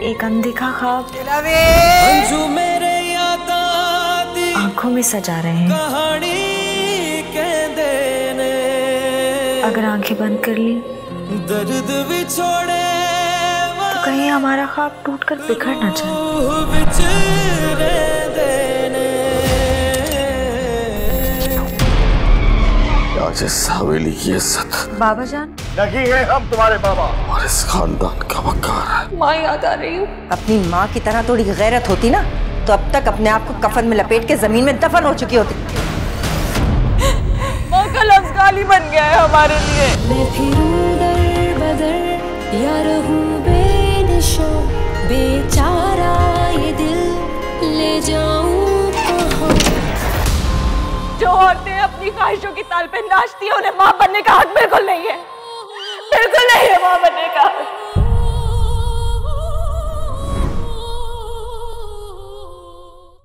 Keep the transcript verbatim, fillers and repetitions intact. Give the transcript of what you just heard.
एक अनदेखा ख्वाब आंखों में सजा रहे हैं। अगर आंखें बंद कर ली दर्द भी छोड़े तो कहीं हमारा ख्वाब टूटकर बिखर ना जाए। आज इस हवेली की इज्जत बाबा जान नहीं है, हम तुम्हारे बाबा और इस खानदान का वकार है। माँ याद आ रही हूँ। अपनी माँ की तरह थोड़ी गैरत होती ना तो अब तक अपने आप को कफन में लपेट के जमीन में दफन हो चुकी होती। माँ का लफ्ज़ गाली बन गया है हमारे लिए। मैं फिरूं दर बदर या रहूं बेनिशा, बेचारा ये दिल ले जाऊं कहाँ। जो औरतें अपनी ख्वाहिशों की ताल पे नाचती हैं उन्हें माँ बनने का हक बिल्कुल नहीं है, बिल्कुल नहीं है माँ बनने